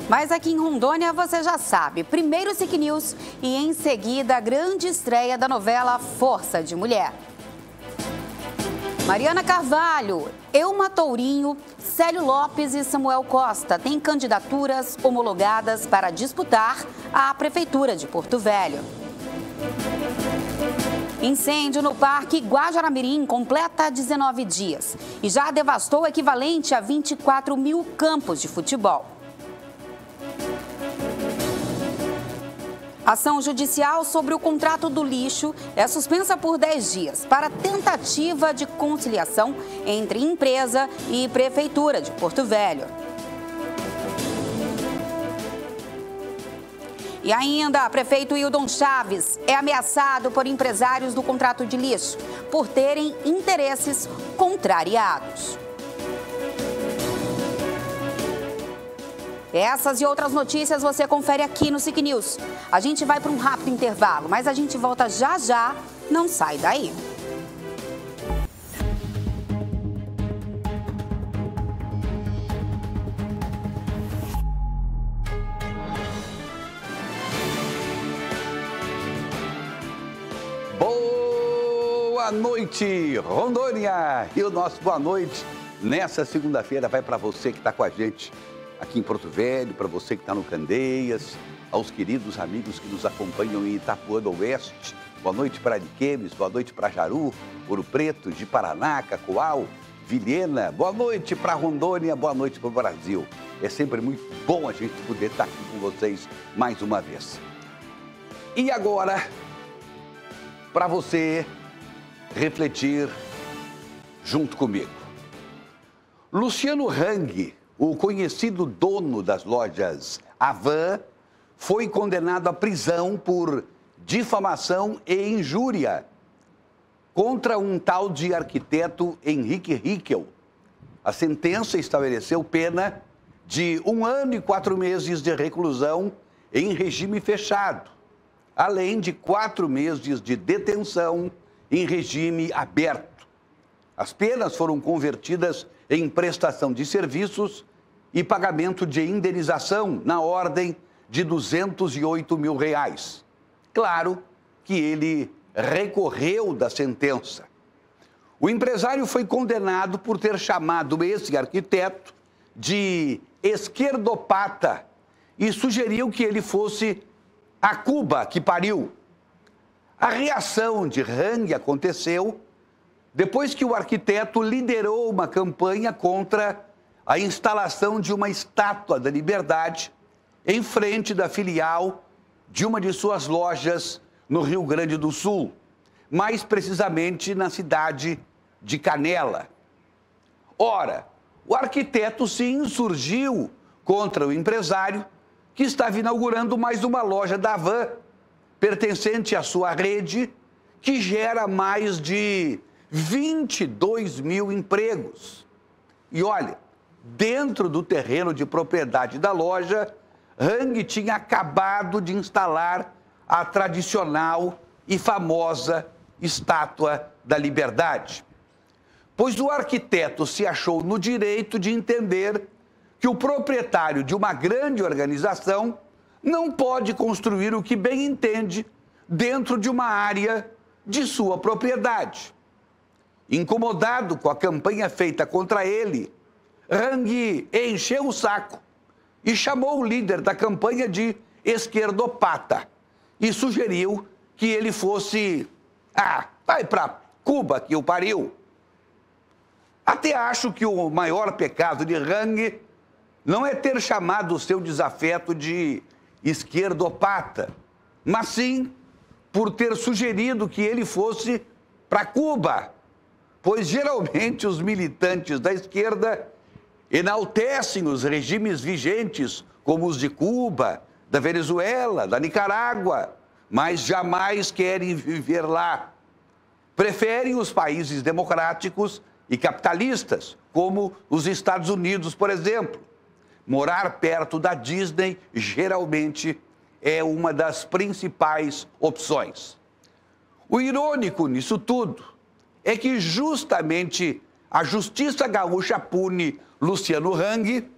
Mas aqui em Rondônia você já sabe, primeiro SIC News e em seguida a grande estreia da novela Força de Mulher. Mariana Carvalho, Elma Tourinho, Célio Lopes e Samuel Costa têm candidaturas homologadas para disputar a Prefeitura de Porto Velho. Incêndio no Parque Guajará-Mirim completa 19 dias e já devastou o equivalente a 24 mil campos de futebol. Ação judicial sobre o contrato do lixo é suspensa por 10 dias para tentativa de conciliação entre empresa e Prefeitura de Porto Velho. E ainda, prefeito Hildon Chaves é ameaçado por empresários do contrato de lixo por terem interesses contrariados. Essas e outras notícias você confere aqui no SIC News. A gente vai para um rápido intervalo, mas a gente volta já já. Não sai daí. Boa noite, Rondônia! E o nosso boa noite nessa segunda-feira vai para você que está com a gente aqui em Porto Velho, para você que está no Candeias, aos queridos amigos que nos acompanham em Itapuã do Oeste. Boa noite para Ariquemes, boa noite para Jaru, Ouro Preto, de Paraná, Cacoal, Vilhena. Boa noite para Rondônia, boa noite para o Brasil. É sempre muito bom a gente poder estar aqui com vocês mais uma vez. E agora, para você refletir junto comigo. Luciano Hang, o conhecido dono das lojas Havan, foi condenado à prisão por difamação e injúria contra um tal de arquiteto Henrique Rickel. A sentença estabeleceu pena de 1 ano e 4 meses de reclusão em regime fechado, além de 4 meses de detenção em regime aberto. As penas foram convertidas em prestação de serviços e pagamento de indenização na ordem de R$208 mil. Claro que ele recorreu da sentença. O empresário foi condenado por ter chamado esse arquiteto de esquerdopata e sugeriu que ele fosse a Cuba que pariu. A reação de Hang aconteceu depois que o arquiteto liderou uma campanha contra a instalação de uma estátua da Liberdade em frente da filial de uma de suas lojas no Rio Grande do Sul, mais precisamente na cidade de Canela. Ora, o arquiteto se insurgiu contra o empresário que estava inaugurando mais uma loja da Havan, pertencente à sua rede, que gera mais de 22 mil empregos. E olha, dentro do terreno de propriedade da loja, Hang tinha acabado de instalar a tradicional e famosa Estátua da Liberdade. Pois o arquiteto se achou no direito de entender que o proprietário de uma grande organização não pode construir o que bem entende dentro de uma área de sua propriedade. Incomodado com a campanha feita contra ele, Hang encheu o saco e chamou o líder da campanha de esquerdopata e sugeriu que ele fosse, vai para Cuba que o pariu. Até acho que o maior pecado de Hang não é ter chamado o seu desafeto de esquerdopata, mas sim por ter sugerido que ele fosse para Cuba, pois geralmente os militantes da esquerda enaltecem os regimes vigentes, como os de Cuba, da Venezuela, da Nicarágua, mas jamais querem viver lá. Preferem os países democráticos e capitalistas, como os Estados Unidos, por exemplo. Morar perto da Disney geralmente é uma das principais opções. O irônico nisso tudo é que justamente a Justiça Gaúcha pune Luciano Hang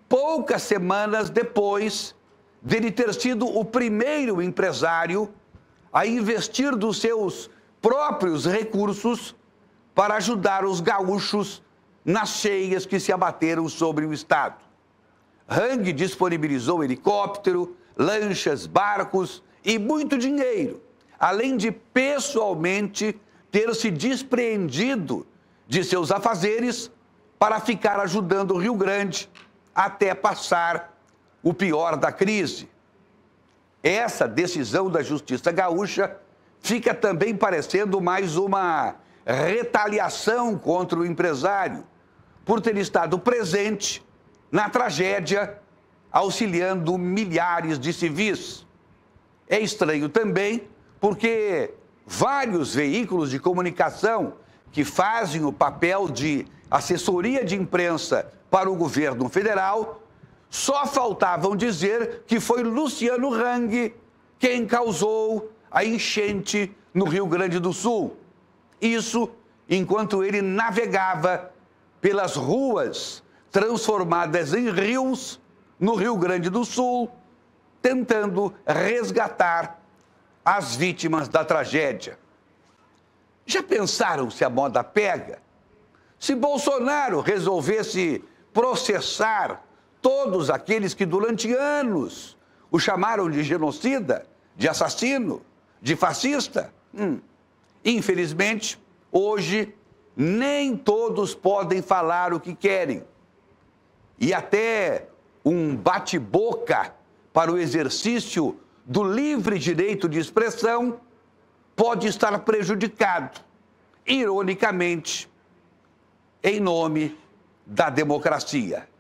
poucas semanas depois dele ter sido o primeiro empresário a investir dos seus próprios recursos para ajudar os gaúchos nas cheias que se abateram sobre o estado. Hang disponibilizou helicóptero, lanchas, barcos e muito dinheiro, além de pessoalmente ter se despreendido de seus afazeres para ficar ajudando o Rio Grande até passar o pior da crise. Essa decisão da Justiça Gaúcha fica também parecendo mais uma retaliação contra o empresário por ter estado presente na tragédia, auxiliando milhares de civis. É estranho também porque vários veículos de comunicação que fazem o papel de assessoria de imprensa para o governo federal só faltavam dizer que foi Luciano Hang quem causou a enchente no Rio Grande do Sul. Isso enquanto ele navegava pelas ruas transformadas em rios no Rio Grande do Sul, tentando resgatar as vítimas da tragédia. Já pensaram se a moda pega? Se Bolsonaro resolvesse processar todos aqueles que durante anos o chamaram de genocida, de assassino, de fascista? Infelizmente, hoje, nem todos podem falar o que querem. E até um bate-boca para o exercício do livre direito de expressão pode estar prejudicado, ironicamente, em nome da democracia.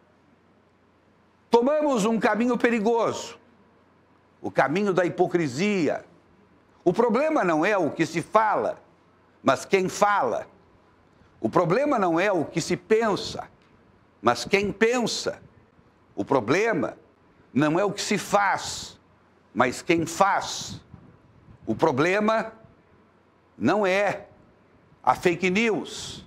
Tomamos um caminho perigoso, o caminho da hipocrisia. O problema não é o que se fala, mas quem fala. O problema não é o que se pensa, mas quem pensa. O problema não é o que se faz, mas quem faz. O problema não é a fake news,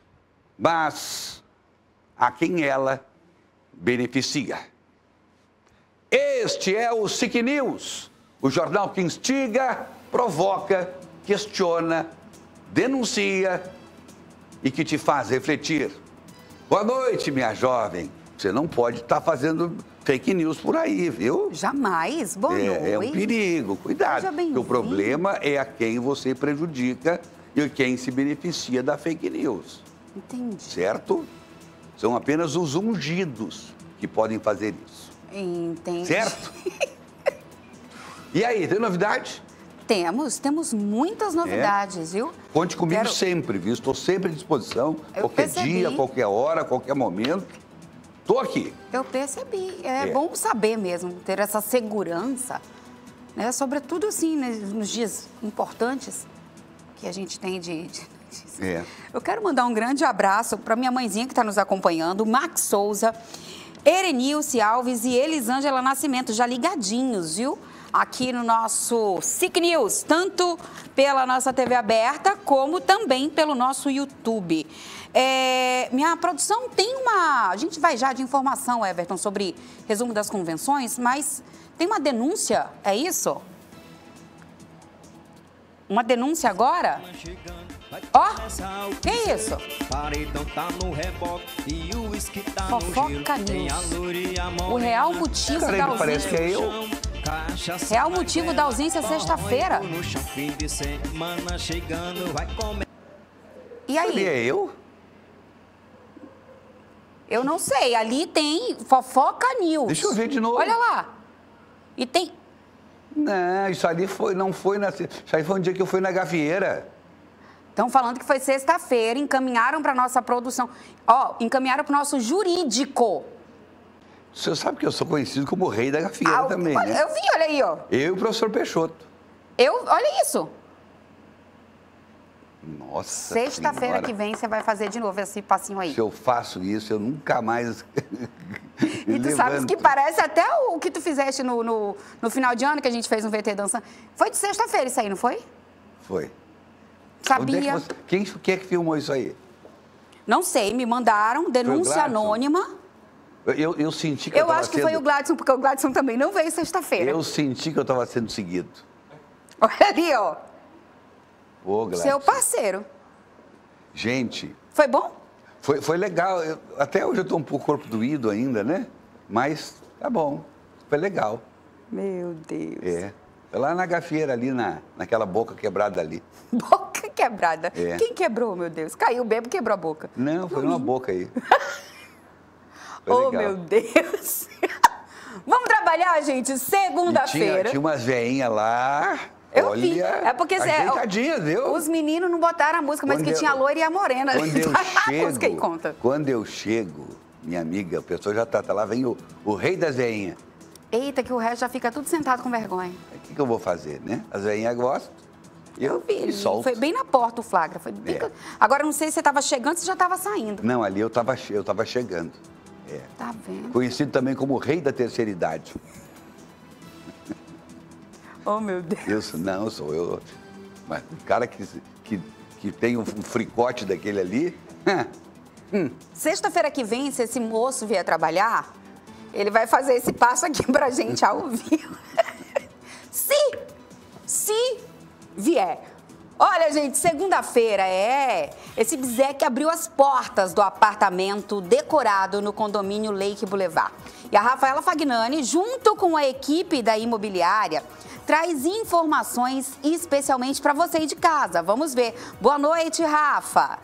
mas a quem ela beneficia. Este é o SIC News, o jornal que instiga, provoca, questiona, denuncia e que te faz refletir. Boa noite, minha jovem. Você não pode estar fazendo fake news por aí, viu? Jamais. Boa noite. É um perigo. Cuidado. Seja bem-vindo. O problema é a quem você prejudica e quem se beneficia da fake news. Entendi. Certo? São apenas os ungidos que podem fazer isso. Entendi. Certo? E aí, tem novidade? Temos muitas novidades, viu? Conte comigo sempre, viu? Estou sempre à disposição, qualquer dia, qualquer hora, qualquer momento. Estou aqui. Eu percebi. É bom saber mesmo, ter essa segurança, né? Sobretudo assim, né, nos dias importantes que a gente tem de... Eu quero mandar um grande abraço para minha mãezinha que está nos acompanhando, Max Souza, Erenilce Alves e Elisângela Nascimento, já ligadinhos, viu? Aqui no nosso SIC News, tanto pela nossa TV aberta, como também pelo nosso YouTube. Minha produção tem uma... A gente vai já de informação, Everton, sobre resumo das convenções, mas tem uma denúncia, é isso? Uma denúncia agora? Ó, que isso? Fofoca News. O real motivo da ausência... Parece que é eu. Real motivo da ausência sexta-feira. E aí? Ali é eu? Eu não sei. Ali tem Fofoca News. Deixa eu ver de novo. Olha lá. E tem... Não, isso ali não foi na... Isso aí foi um dia que eu fui na gafieira. Estão falando que foi sexta-feira, encaminharam para a nossa produção. Ó, encaminharam para o nosso jurídico. O senhor sabe que eu sou conhecido como o rei da gafieira também, né? Eu vi, olha aí, ó. Eu e o professor Peixoto. Olha isso. Nossa Sexta-feira que vem você vai fazer de novo esse passinho aí. Se eu faço isso, eu nunca mais E tu sabes que parece até o que tu fizeste no final de ano, que a gente fez um VT dançando. Foi de sexta-feira isso aí, não foi? Foi. Sabia. Quem é que filmou isso aí? Não sei, me mandaram denúncia anônima. Eu senti que eu acho que foi o Gladson, porque o Gladson também não veio sexta-feira. Eu senti que eu estava sendo seguido. Olha ali, ó. Ô, Gladson. Seu parceiro. Gente... Foi bom? Foi legal. Até hoje eu estou um pouco corpo doído ainda, né? Mas tá bom. Foi legal. Meu Deus. É. Foi lá na gafieira ali, naquela boca quebrada ali. Boca quebrada? É. Quem quebrou, meu Deus? Caiu o bebo e quebrou a boca. Não, foi numa boca aí. Oh, meu Deus. Vamos trabalhar, gente? Segunda-feira. Tinha umas veinhas lá. Eu olha, vi. É porque ajeitadinha, viu? Os meninos não botaram a música, mas que tinha a loira e a morena. Quando eu chego, minha amiga, a pessoa já tá lá, vem o rei das veinhas. Eita, que o resto já fica tudo sentado com vergonha. O que eu vou fazer, né? As veinhas gostam. Eu vi. Solto. Foi bem na porta o flagra. Foi bem... Agora, não sei se você estava chegando ou se já estava saindo. Não, ali eu tava chegando. É. Tá vendo? Conhecido também como o rei da terceira idade. Oh, meu Deus. Não, sou eu. Mas o cara que tem um fricote daquele ali... Sexta-feira que vem, se esse moço vier trabalhar, ele vai fazer esse passo aqui pra gente ao vivo. Se vier. Olha, gente, segunda-feira esse Bizek abriu as portas do apartamento decorado no condomínio Lake Boulevard. E a Rafaela Fagnani, junto com a equipe da imobiliária, traz informações especialmente para você aí de casa. Vamos ver. Boa noite, Rafa.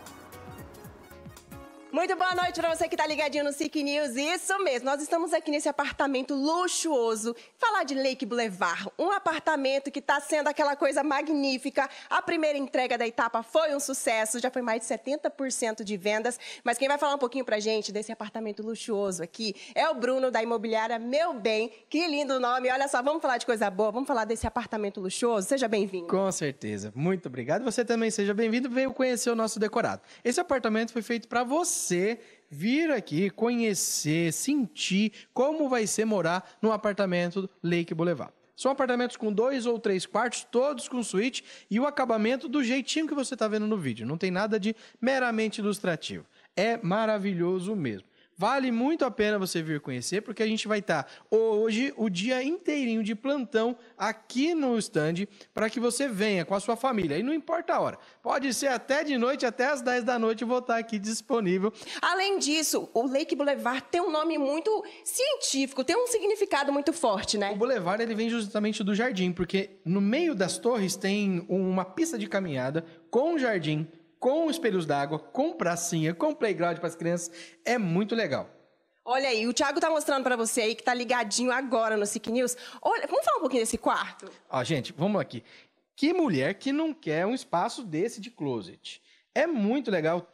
Muito boa noite para você que está ligadinho no SIC News. Isso mesmo, nós estamos aqui nesse apartamento luxuoso. Falar de Lake Boulevard, um apartamento que está sendo aquela coisa magnífica. A primeira entrega da etapa foi um sucesso, já foi mais de 70% de vendas. Mas quem vai falar um pouquinho para a gente desse apartamento luxuoso aqui é o Bruno, da imobiliária Meu Bem. Que lindo nome, olha só, vamos falar de coisa boa, vamos falar desse apartamento luxuoso. Seja bem-vindo. Com certeza, muito obrigado. Você também seja bem-vindo, veio conhecer o nosso decorado. Esse apartamento foi feito para você vir aqui, conhecer, sentir como vai ser morar num apartamento Lake Boulevard. São apartamentos com 2 ou 3 quartos, todos com suíte e o acabamento do jeitinho que você está vendo no vídeo. Não tem nada de meramente ilustrativo. É maravilhoso mesmo. Vale muito a pena você vir conhecer, porque a gente vai estar hoje o dia inteirinho de plantão aqui no stand para que você venha com a sua família. E não importa a hora. Pode ser até de noite, até às 10 da noite, vou estar aqui disponível. Além disso, o Lake Boulevard tem um nome muito científico, tem um significado muito forte, né? O Boulevard ele vem justamente do jardim, porque no meio das torres tem uma pista de caminhada com jardim, com espelhos d'água, com pracinha, com playground para as crianças. É muito legal. Olha aí, o Thiago tá mostrando para você aí que tá ligadinho agora no SIC News. Olha, vamos falar um pouquinho desse quarto? Ó, gente, vamos aqui. Que mulher que não quer um espaço desse de closet? É muito legal.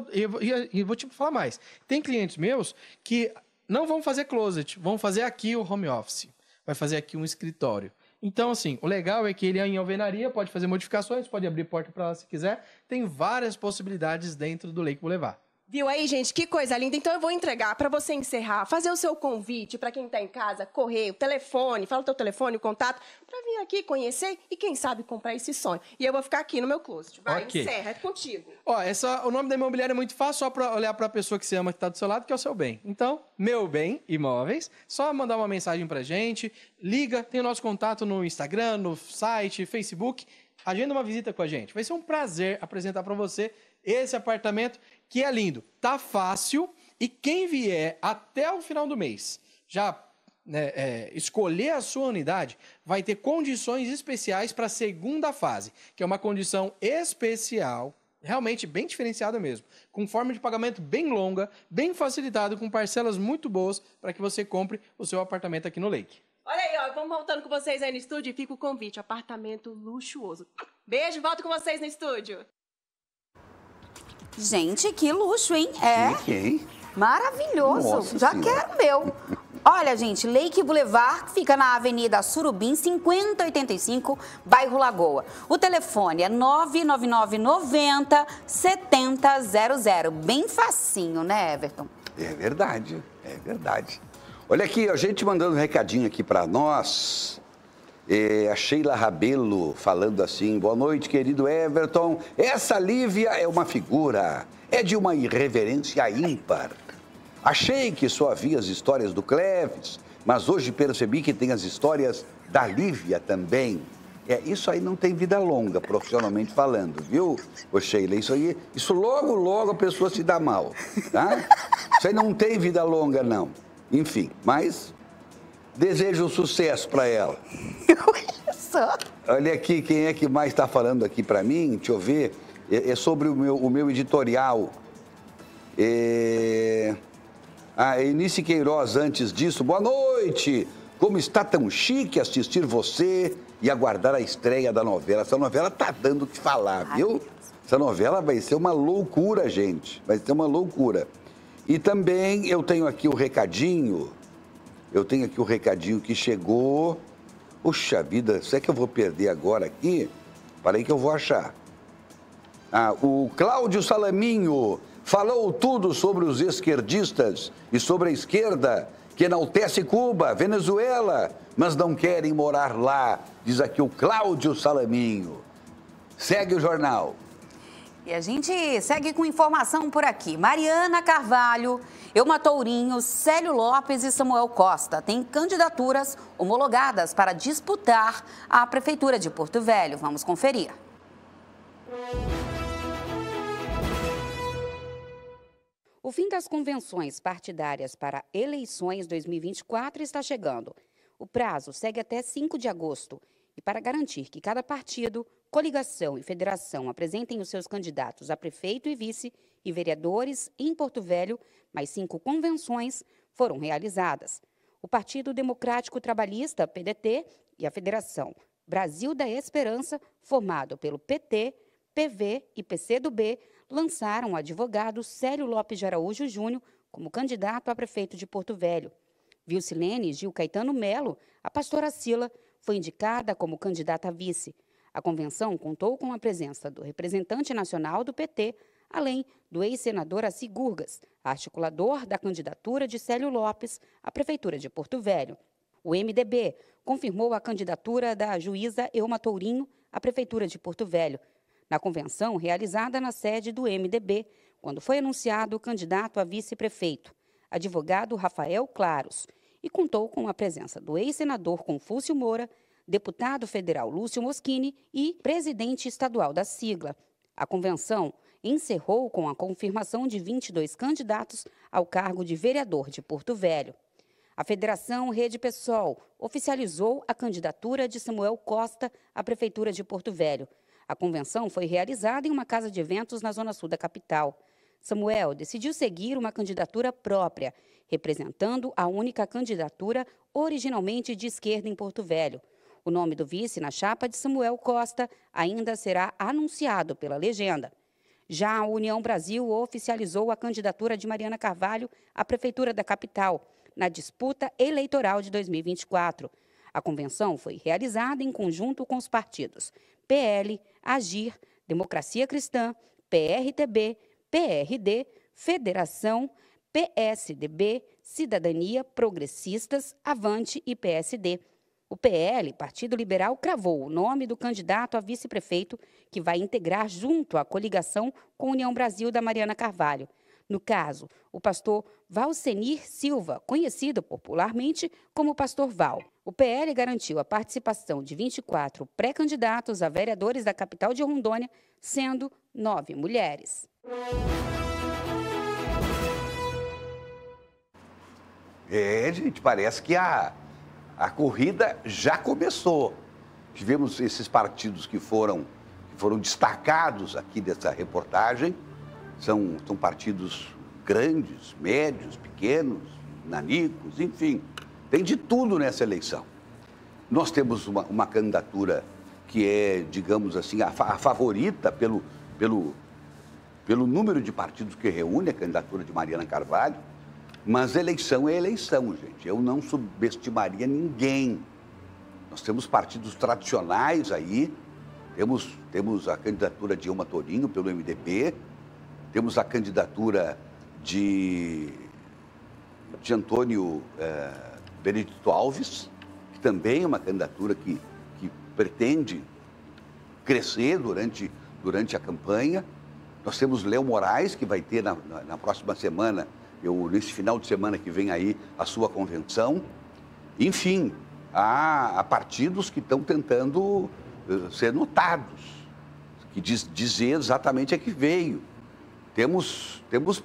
E vou te falar mais. Tem clientes meus que não vão fazer closet, vão fazer aqui o home office. Vai fazer aqui um escritório. Então, assim, o legal é que ele é em alvenaria, pode fazer modificações, pode abrir porta para lá se quiser. Tem várias possibilidades dentro do Lake Boulevard. Viu aí, gente? Que coisa linda. Então, eu vou entregar para você encerrar, fazer o seu convite para quem está em casa, correio, telefone, fala o teu telefone, o contato, para vir aqui conhecer e, quem sabe, comprar esse sonho. E eu vou ficar aqui no meu closet. Vai, okay. Encerra, é contigo. Ó, o nome da imobiliária é muito fácil, só para olhar para a pessoa que você ama que está do seu lado, que é o seu bem. Então, Meu Bem Imóveis, só mandar uma mensagem para gente, liga, tem o nosso contato no Instagram, no site, Facebook, agenda uma visita com a gente. Vai ser um prazer apresentar para você esse apartamento que é lindo, tá fácil e quem vier até o final do mês já escolher a sua unidade vai ter condições especiais para a segunda fase, que é uma condição especial, realmente bem diferenciada mesmo, com forma de pagamento bem longa, bem facilitado, com parcelas muito boas para que você compre o seu apartamento aqui no Lake. Olha aí, ó, vamos voltando com vocês aí no estúdio e fica o convite, apartamento luxuoso. Beijo, volto com vocês no estúdio. Gente, que luxo, hein? É. Que? Maravilhoso. Nossa Já senhora. quero o meu. Olha, gente, Lake Boulevard fica na Avenida Surubim, 5085, bairro Lagoa. O telefone é 999-90-7000. Bem facinho, né, Everton? É verdade, é verdade. Olha aqui, a gente mandando um recadinho aqui para nós. A Sheila Rabelo falando assim: boa noite, querido Everton. Essa Lívia é uma figura, é de uma irreverência ímpar. Achei que só havia as histórias do Cleves, mas hoje percebi que tem as histórias da Lívia também. Isso aí não tem vida longa, profissionalmente falando, viu, ô Sheila? Isso logo a pessoa se dá mal, tá? Isso aí não tem vida longa, não. Enfim, mas desejo sucesso para ela. Olha só. Olha aqui, quem é que mais está falando aqui para mim? Deixa eu ver. É sobre o meu editorial. Eunice Queiroz, antes disso, boa noite. Como está tão chique assistir você e aguardar a estreia da novela. Essa novela tá dando o que falar, viu? Essa novela vai ser uma loucura, gente. Vai ser uma loucura. E também eu tenho aqui o recadinho. Que chegou. Puxa vida, será que eu vou perder agora aqui? Parei que eu vou achar. O Cláudio Salaminho falou tudo sobre os esquerdistas e sobre a esquerda que enaltece Cuba, Venezuela, mas não querem morar lá, diz aqui o Cláudio Salaminho. Segue o jornal. E a gente segue com informação por aqui. Mariana Carvalho, Elma Tourinho, Célio Lopes e Samuel Costa têm candidaturas homologadas para disputar a Prefeitura de Porto Velho. Vamos conferir. O fim das convenções partidárias para eleições 2024 está chegando. O prazo segue até 5 de agosto. E para garantir que cada partido, coligação e federação apresentem os seus candidatos a prefeito e vice e vereadores em Porto Velho, mais 5 convenções foram realizadas. O Partido Democrático Trabalhista, PDT, e a Federação Brasil da Esperança, formado pelo PT, PV e PCdoB, lançaram o advogado Célio Lopes de Araújo Júnior como candidato a prefeito de Porto Velho. Vilcilene Gil Caetano Melo, a pastora Sila, foi indicada como candidata a vice. A convenção contou com a presença do representante nacional do PT, além do ex-senador Assi Gurgas, articulador da candidatura de Célio Lopes à prefeitura de Porto Velho. O MDB confirmou a candidatura da juíza Elma Tourinho à prefeitura de Porto Velho. Na convenção realizada na sede do MDB, quando foi anunciado o candidato a vice-prefeito, advogado Rafael Claros, e contou com a presença do ex-senador Confúcio Moura, deputado federal Lúcio Moschini e presidente estadual da sigla. A convenção encerrou com a confirmação de 22 candidatos ao cargo de vereador de Porto Velho. A Federação Rede PSOL oficializou a candidatura de Samuel Costa à prefeitura de Porto Velho. A convenção foi realizada em uma casa de eventos na zona sul da capital. Samuel decidiu seguir uma candidatura própria, representando a única candidatura originalmente de esquerda em Porto Velho. O nome do vice na chapa de Samuel Costa ainda será anunciado pela legenda. Já a União Brasil oficializou a candidatura de Mariana Carvalho à prefeitura da capital, na disputa eleitoral de 2024. A convenção foi realizada em conjunto com os partidos PL, Agir, Democracia Cristã, PRTB, PRD, Federação, PSDB, Cidadania, Progressistas, Avante e PSD. O PL, Partido Liberal, cravou o nome do candidato a vice-prefeito, que vai integrar junto à coligação com a União Brasil da Mariana Carvalho. No caso, o pastor Valcenir Silva, conhecido popularmente como Pastor Val. O PL garantiu a participação de 24 pré-candidatos a vereadores da capital de Rondônia, sendo 9 mulheres. Gente, parece que a corrida já começou. Tivemos esses partidos que foram destacados aqui dessa reportagem. São partidos grandes, médios, pequenos, nanicos, enfim. Tem de tudo nessa eleição. Nós temos uma candidatura que é, digamos assim, a favorita pelo número de partidos que reúne a candidatura de Mariana Carvalho. Mas eleição é eleição, gente. Eu não subestimaria ninguém. Nós temos partidos tradicionais aí. Temos a candidatura de Elma Tourinho pelo MDB. Temos a candidatura de Antônio Benedito Alves, que também é uma candidatura que pretende crescer durante a campanha. Nós temos Léo Moraes, que vai ter na próxima semana nesse final de semana que vem aí, a sua convenção. Enfim, há partidos que estão tentando ser notados, que dizer exatamente a que veio. Temos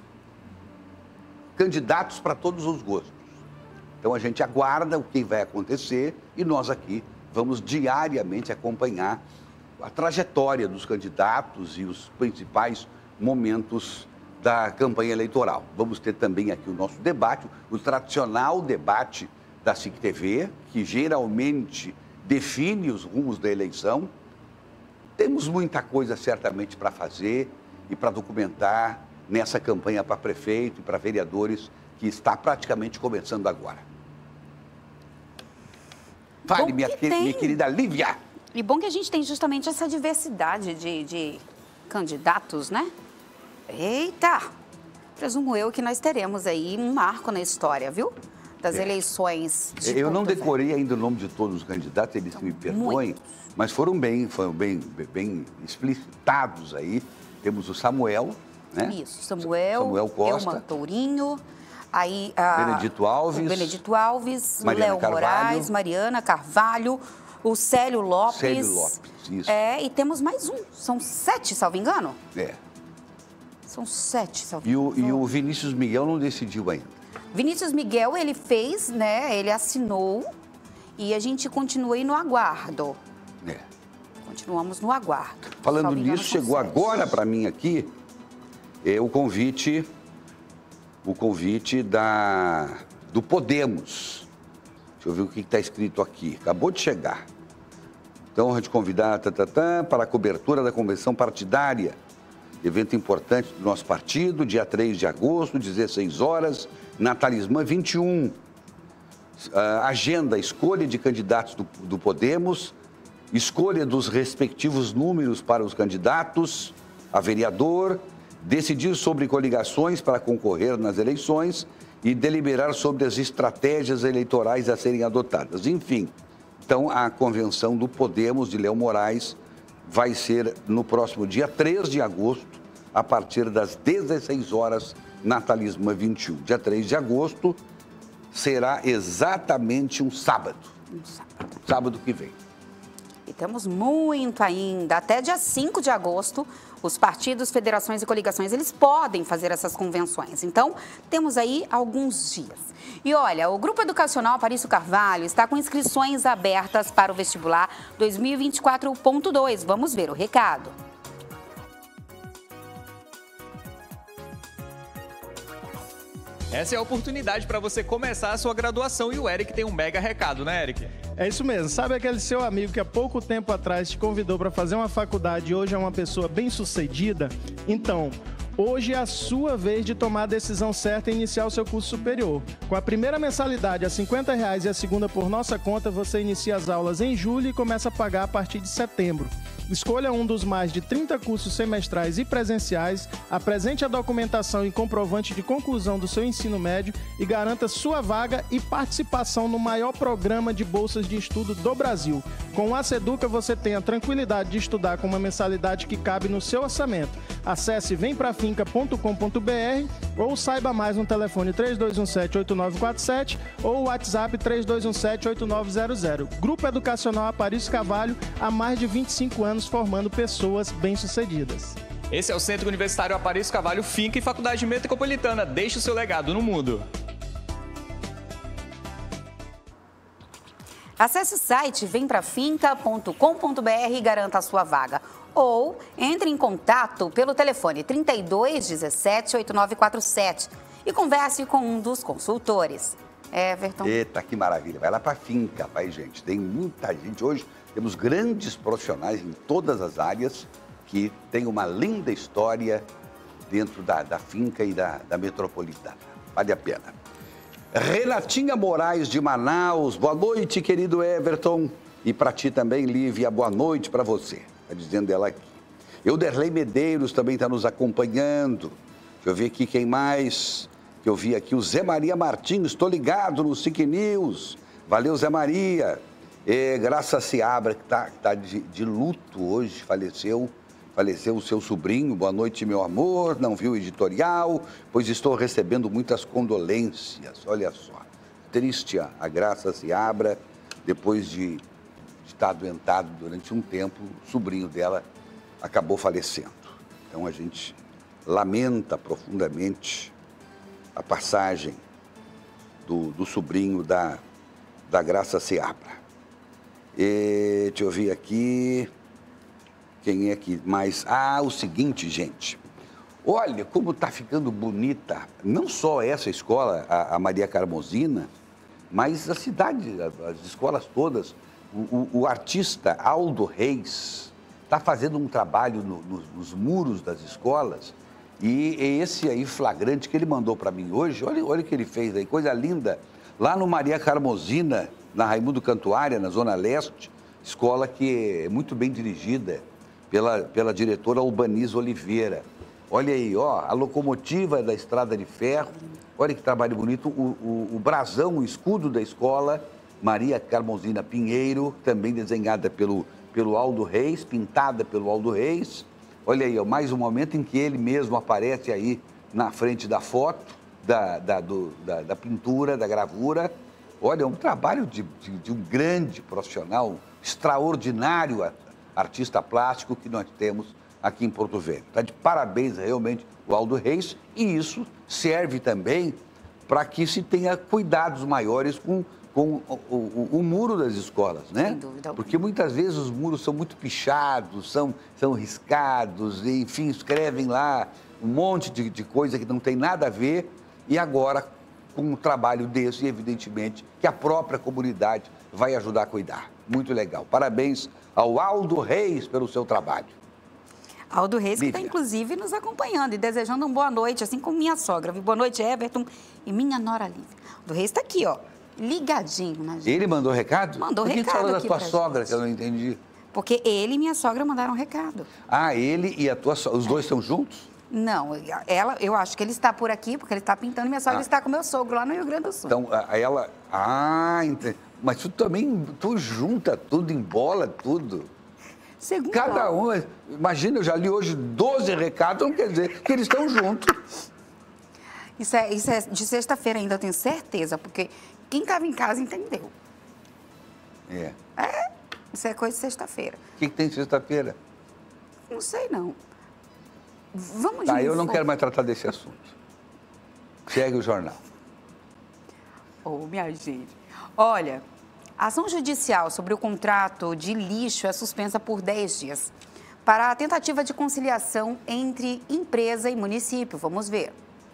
candidatos para todos os gostos. Então, a gente aguarda o que vai acontecer e nós aqui vamos diariamente acompanhar a trajetória dos candidatos e os principais momentos da campanha eleitoral. Vamos ter também aqui o nosso debate, o tradicional debate da SIC TV, que geralmente define os rumos da eleição. Temos muita coisa certamente para fazer e para documentar nessa campanha para prefeito e para vereadores que está praticamente começando agora. Fale, minha querida Lívia. E bom que a gente tem justamente essa diversidade de candidatos, né? Eita! Presumo eu que nós teremos aí um marco na história, viu? Das eleições de Eu não Porto decorei Velho. ainda o nome de todos os candidatos, eles me perdoem, mas foram bem explicitados aí. Temos o Samuel, né? Isso, Samuel Costa. Elman Tourinho, aí Benedito Alves, Mariana Léo Carvalho. Moraes, Mariana Carvalho, o Célio Lopes. Célio Lopes, isso. E temos mais um. São 7, salvo engano? São 7, salvo engano. E o Vinícius Miguel não decidiu ainda. Vinícius Miguel, ele fez, né? Ele assinou e a gente continua aí no aguardo. Continuamos no aguardo. Falando nisso, chegou agora para mim aqui o convite do Podemos. Deixa eu ver o que está escrito aqui. Acabou de chegar. Então, honra de convidar para a cobertura da convenção partidária. Evento importante do nosso partido, dia 3 de agosto, 16 horas, na Talismã 21. Agenda, escolha de candidatos do Podemos, escolha dos respectivos números para os candidatos a vereador, decidir sobre coligações para concorrer nas eleições e deliberar sobre as estratégias eleitorais a serem adotadas. Enfim, então a convenção do Podemos de Léo Moraes vai ser no próximo dia 3 de agosto, a partir das 16 horas, na Talismã 21. Dia 3 de agosto será exatamente um sábado. Sábado que vem. E temos muito ainda. Até dia 5 de agosto, os partidos, federações e coligações, eles podem fazer essas convenções. Então, temos aí alguns dias. E olha, o Grupo Educacional Aparício Carvalho está com inscrições abertas para o vestibular 2024.2. Vamos ver o recado. Essa é a oportunidade para você começar a sua graduação e o Eric tem um mega recado, né, Eric? É isso mesmo. Sabe aquele seu amigo que há pouco tempo atrás te convidou para fazer uma faculdade e hoje é uma pessoa bem-sucedida? Então, hoje é a sua vez de tomar a decisão certa e iniciar o seu curso superior. Com a primeira mensalidade a R$ 50 e a segunda por nossa conta, você inicia as aulas em julho e começa a pagar a partir de setembro. Escolha um dos mais de 30 cursos semestrais e presenciais, apresente a documentação e comprovante de conclusão do seu ensino médio e garanta sua vaga e participação no maior programa de bolsas de estudo do Brasil. Com o Aceduca, você tem a tranquilidade de estudar com uma mensalidade que cabe no seu orçamento. Acesse vemprafinca.com.br ou saiba mais no telefone 3217-8947 ou WhatsApp 3217-8900. Grupo Educacional Aparício Carvalho, há mais de 25 anos formando pessoas bem-sucedidas. Esse é o Centro Universitário Aparício Carvalho, Finca e Faculdade Metropolitana. Deixe o seu legado no mundo. Acesse o site vemprafinca.com.br e garanta a sua vaga. Ou entre em contato pelo telefone 3217-8947 e converse com um dos consultores. Everton. Eita, que maravilha. Vai lá para a Finca, vai, gente. Tem muita gente hoje. Temos grandes profissionais em todas as áreas que têm uma linda história dentro da Finca e da Metropolitana. Vale a pena. Renatinha Moraes de Manaus, boa noite, querido Everton. E para ti também, Lívia, boa noite para você. Está dizendo ela aqui. Euderlei Medeiros também está nos acompanhando. Deixa eu ver aqui quem mais que eu vi aqui. O Zé Maria Martins, estou ligado no SIC News. Valeu, Zé Maria. Graça Seabra, que está de luto hoje, faleceu. faleceu o seu sobrinho. Boa noite, meu amor. Não viu o editorial, pois estou recebendo muitas condolências. Olha só. Triste a Graça Seabra, depois de estar adoentado durante um tempo, o sobrinho dela acabou falecendo. Então a gente lamenta profundamente a passagem do sobrinho da Graça Seabra. E, deixa eu ver aqui, quem é que mais... o seguinte, gente, olha como está ficando bonita, não só essa escola, a Maria Carmozina, mas a cidade, as escolas todas. O artista Aldo Reis está fazendo um trabalho nos muros das escolas, e esse aí flagrante que ele mandou para mim hoje, olha o que ele fez aí, coisa linda, lá no Maria Carmozina, na Raimundo Cantuária, na Zona Leste, escola que é muito bem dirigida pela diretora Albaniza Oliveira. Olha aí, ó, a locomotiva da Estrada de Ferro, olha que trabalho bonito, o brasão, o escudo da escola, Maria Carmozina Pinheiro, também desenhada pelo Aldo Reis, pintada pelo Aldo Reis. Olha aí, ó, mais um momento em que ele mesmo aparece aí na frente da foto, da pintura, da gravura. Olha, é um trabalho de um grande profissional, extraordinário artista plástico que nós temos aqui em Porto Velho. Está de parabéns realmente o Aldo Reis, e isso serve também para que se tenha cuidados maiores com o muro das escolas, né? Sem dúvida. Porque muitas vezes os muros são muito pichados, são riscados, e, enfim, escrevem lá um monte de coisa que não tem nada a ver, e agora, com um trabalho desse, evidentemente, que a própria comunidade vai ajudar a cuidar. Muito legal. Parabéns ao Aldo Reis pelo seu trabalho. Aldo Reis, que está, inclusive, nos acompanhando e desejando uma boa noite, assim como minha sogra. Boa noite, Everton e minha nora Lívia. Aldo Reis está aqui, ó, ligadinho na gente. Ele mandou recado? Mandou recado. Por que falou da tua sogra, gente? que eu não entendi? Porque ele e minha sogra mandaram recado. Ele e a tua sogra, os dois estão juntos? Não, eu acho que ele está por aqui, porque ele está pintando, e minha sogra está com meu sogro lá no Rio Grande do Sul. Então, ela... entendi. Mas tu junta tudo, embola tudo. Segundo Cada um... Imagina, eu já li hoje 12 recados, não quer dizer que eles estão juntos. Isso é de sexta-feira ainda, eu tenho certeza, porque quem estava em casa entendeu. Isso é coisa de sexta-feira. O que tem sexta-feira? Não sei, não. Vamos eu não quero mais tratar desse assunto. Segue o jornal. Minha gente. Olha, a ação judicial sobre o contrato de lixo é suspensa por 10 dias para a tentativa de conciliação entre empresa e município. Vamos ver.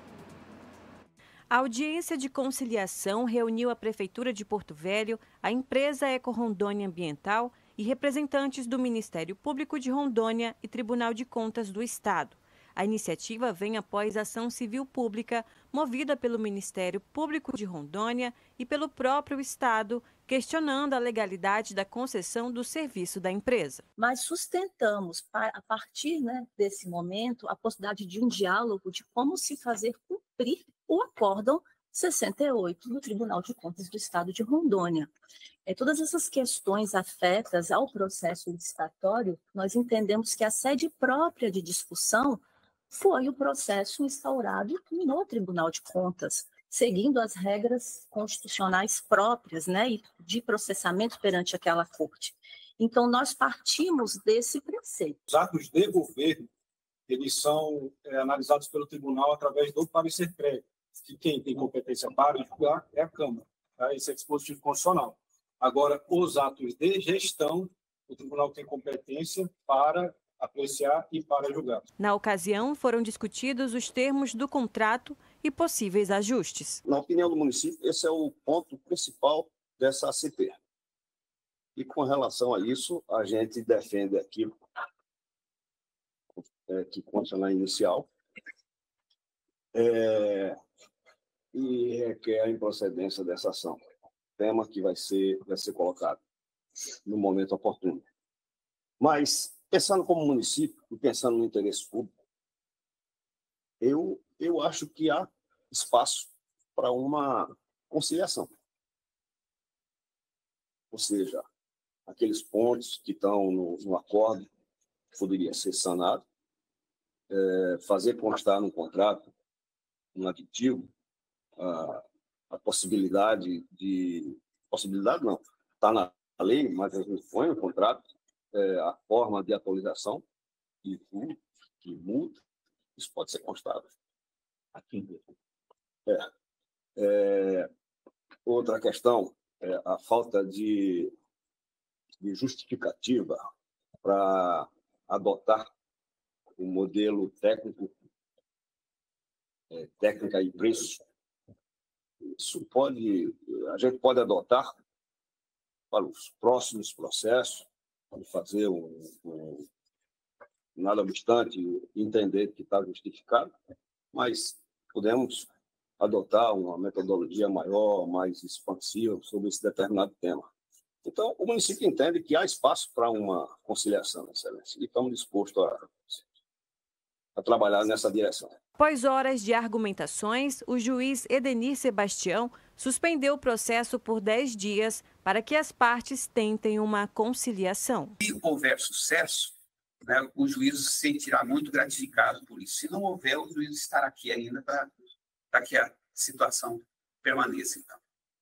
A audiência de conciliação reuniu a Prefeitura de Porto Velho, a empresa Eco Rondônia Ambiental e representantes do Ministério Público de Rondônia e Tribunal de Contas do Estado. A iniciativa vem após ação civil pública movida pelo Ministério Público de Rondônia e pelo próprio Estado, questionando a legalidade da concessão do serviço da empresa. Mas sustentamos, a partir desse momento, a possibilidade de um diálogo de como se fazer cumprir o Acórdão 68 do Tribunal de Contas do Estado de Rondônia. Todas essas questões afetas ao processo licitatório, nós entendemos que a sede própria de discussão foi o processo instaurado no Tribunal de Contas, seguindo as regras constitucionais próprias, e de processamento perante aquela corte. Então, nós partimos desse preceito. Os atos de governo, eles são analisados pelo tribunal através do parecer prévio, que quem tem competência para julgar é a Câmara. Tá? Esse é dispositivo constitucional. Agora, os atos de gestão, o tribunal tem competência para apreciar e para julgar. Na ocasião, foram discutidos os termos do contrato e possíveis ajustes. Na opinião do município, esse é o ponto principal dessa ACP. E com relação a isso, a gente defende aquilo que consta na inicial e requer a improcedência dessa ação. Tema que vai ser colocado no momento oportuno. Mas, pensando como município e pensando no interesse público, eu acho que há espaço para uma conciliação. Ou seja, aqueles pontos que estão no acordo poderia ser sanado, fazer constar no contrato, um aditivo, a possibilidade de... Possibilidade não, está na lei, mas a gente põe no contrato a forma de atualização e multa, isso pode ser constado. Aqui mesmo. Outra questão é a falta de justificativa para adotar o modelo técnica e preço. Isso a gente pode adotar para os próximos processos, pode fazer nada obstante entender que está justificado, mas podemos adotar uma metodologia maior, mais expansiva sobre esse determinado tema. Então, o município entende que há espaço para uma conciliação, Excelência, e estamos dispostos a trabalhar nessa direção. Após horas de argumentações, o juiz Edenir Sebastião suspendeu o processo por 10 dias para que as partes tentem uma conciliação. Se houver sucesso, né, o juiz se sentirá muito gratificado por isso. Se não houver, o juiz estará aqui ainda para que a situação permaneça, então.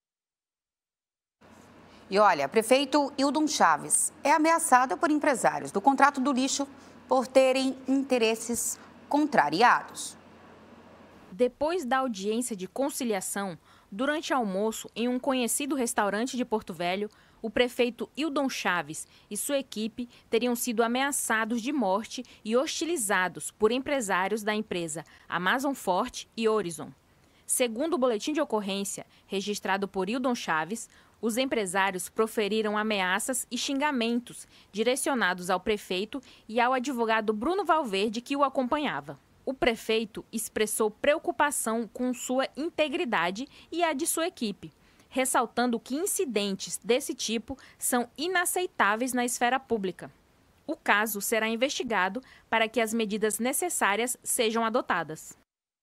E olha, prefeito Hildon Chaves é ameaçado por empresários do contrato do lixo por terem interesses contrariados. Depois da audiência de conciliação, durante almoço em um conhecido restaurante de Porto Velho, o prefeito Hildon Chaves e sua equipe teriam sido ameaçados de morte e hostilizados por empresários da empresa Amazon Forte e Horizon. Segundo o boletim de ocorrência registrado por Hildon Chaves, os empresários proferiram ameaças e xingamentos direcionados ao prefeito e ao advogado Bruno Valverde, que o acompanhava. O prefeito expressou preocupação com sua integridade e a de sua equipe, ressaltando que incidentes desse tipo são inaceitáveis na esfera pública. O caso será investigado para que as medidas necessárias sejam adotadas.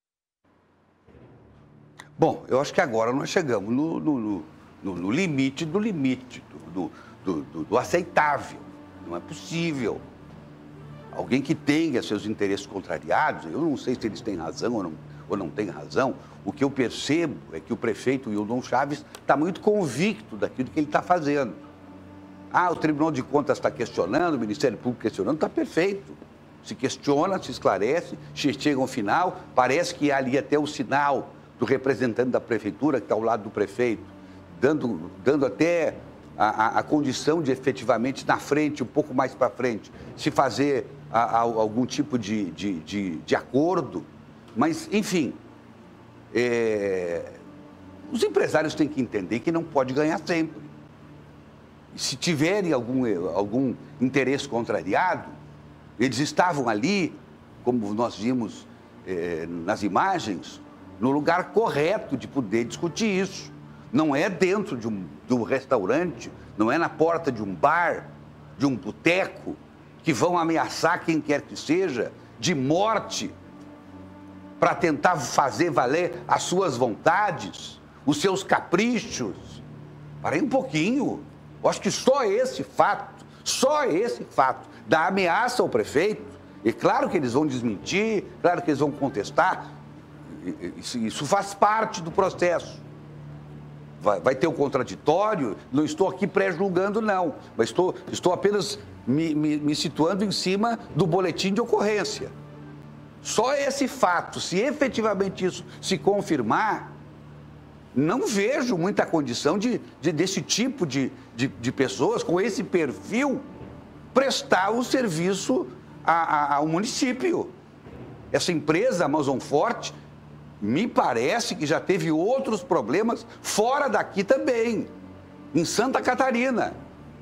Bom, eu acho que agora nós chegamos no limite do limite, do aceitável. Não é possível. Alguém que tenha seus interesses contrariados, eu não sei se eles têm razão ou não têm razão, o que eu percebo é que o prefeito Hildon Chaves está muito convicto daquilo que ele está fazendo. O Tribunal de Contas está questionando, o Ministério Público questionando, está perfeito. Se questiona, se esclarece, chega ao final, parece que há ali até o sinal do representante da prefeitura, que está ao lado do prefeito, dando até a condição de efetivamente na frente, um pouco mais para frente, se fazer algum tipo de acordo. Mas, enfim, os empresários têm que entender que não pode ganhar sempre. Se tiverem algum interesse contrariado, eles estavam ali, como nós vimos nas imagens, no lugar correto de poder discutir isso. Não é dentro de um restaurante, não é na porta de um bar, de um boteco, que vão ameaçar quem quer que seja de morte para tentar fazer valer as suas vontades, os seus caprichos. Parei um pouquinho. Eu acho que só esse fato da ameaça ao prefeito, e claro que eles vão desmentir, claro que eles vão contestar, isso faz parte do processo. Vai ter o contraditório, não estou aqui pré-julgando, não, mas estou apenas me situando em cima do boletim de ocorrência. Só esse fato, se efetivamente isso se confirmar, não vejo muita condição desse tipo de pessoas com esse perfil prestar o serviço ao município. Essa empresa, Amazon Forte, me parece que já teve outros problemas fora daqui também, em Santa Catarina.